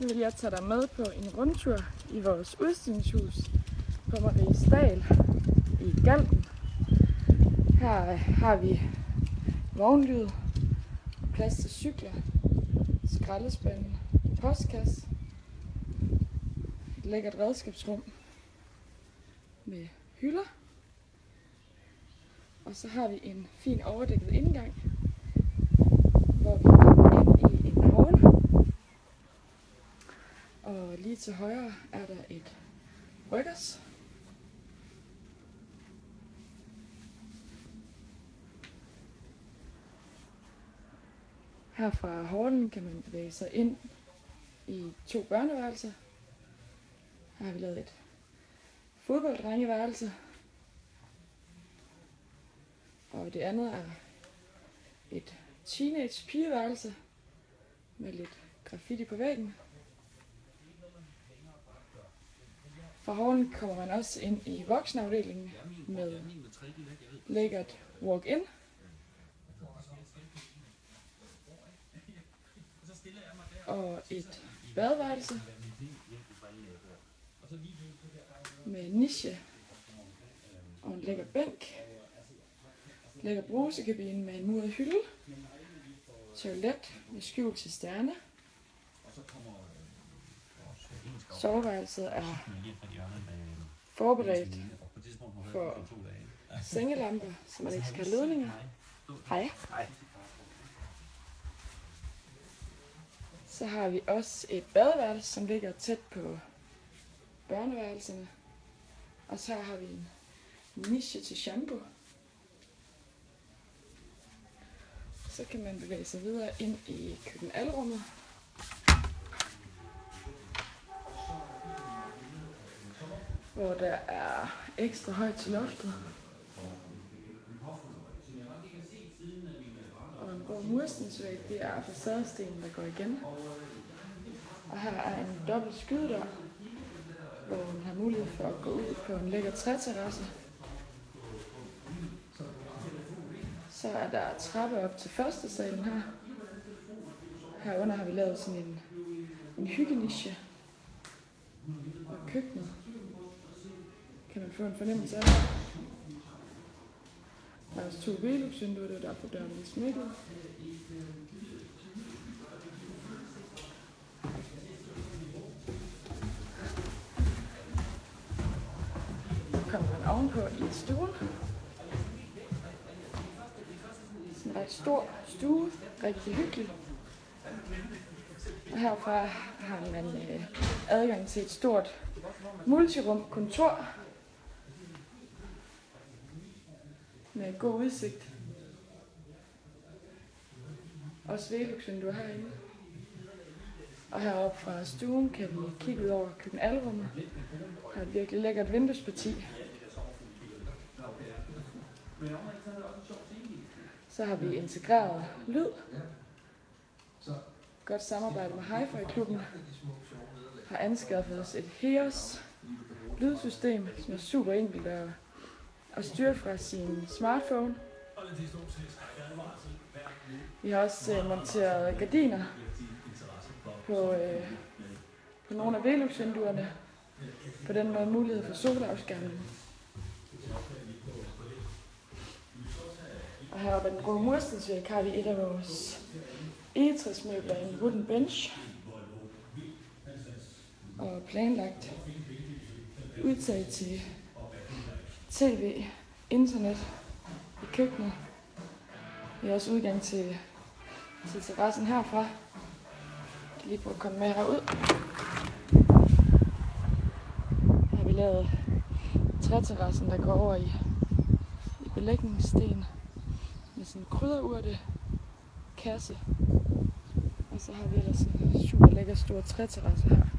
Nu vil jeg tage dig med på en rundtur i vores udstillingshus på Mariesdal i Galten. Her har vi vognlyd, plads til cykler, skraldespanden, postkasse, et lækkert redskabsrum med hylder. Og så har vi en fin overdækket indgang, hvor vi kommer ind i en hall. Og lige til højre er der et bryggers. Her fra hallen kan man bevæge sig ind i 2 børneværelser. Her har vi lavet et fodbolddrengeværelse. Og det andet er et teenage pigeværelse med lidt graffiti på væggen. Fra hallen kommer man også ind i voksenafdelingen med lækkert walk-in. Og et badeværelse med niche og en lækker bænk. Lækker brusekabine med en muret hylde. Toilet med skjult til stjerne. Soveværelset er forberedt for sengelamper, så man ikke skal have ledninger. Hej. Så har vi også et badeværelse, som ligger tæt på børneværelserne. Og så har vi en niche til shampoo. Så kan man bevæge sig videre ind i køkkenalrummet. Hvor der er ekstra højt til loftet. Og en rød murstensvæg, det er facadestenen, der går igen. Og her er en dobbelt skydedør, hvor man har mulighed for at gå ud på en lækker træterrasse. Så er der trappe op til første salen her. Herunder har vi lavet sådan en hyggeniche. Og køkkenet kan man få en fornemmelse af. Der er også 2 Velux-vinduer, det er derfor døren er smækket. Så kommer man ovenpå i stuen. Sådan en ret stor stue, rigtig hyggelig. Og herfra har man adgang til et stort multirum kontor med god udsigt. Også Velux-vinduer herinde. Og heroppe fra stuen kan vi kigge ud over køkkenalrummet. Der er et virkelig lækkert vinduesparti. Så har vi integreret lyd. Godt samarbejde med Hi-Fi-klubben. Har anskaffet os et HEOS lydsystem, som er super enkelt at styre fra sin smartphone. Vi har også monteret gardiner på nogle af Velux-vinduerne. På den måde mulighed for solafskærmning. Og heroppe ad den røde murstensvæg har vi et af vores egetræsmøbler, en wooden bench. Og planlagt udtag til tv, internet i køkkenet. Vi har også udgang til terrassen herfra. Jeg kan lige prøve at komme med herud. Her har vi lavet træterrassen, der går over i belægningssten med sådan en krydderurte kasse. Og så har vi ellers en super lækker stor træterrasse her.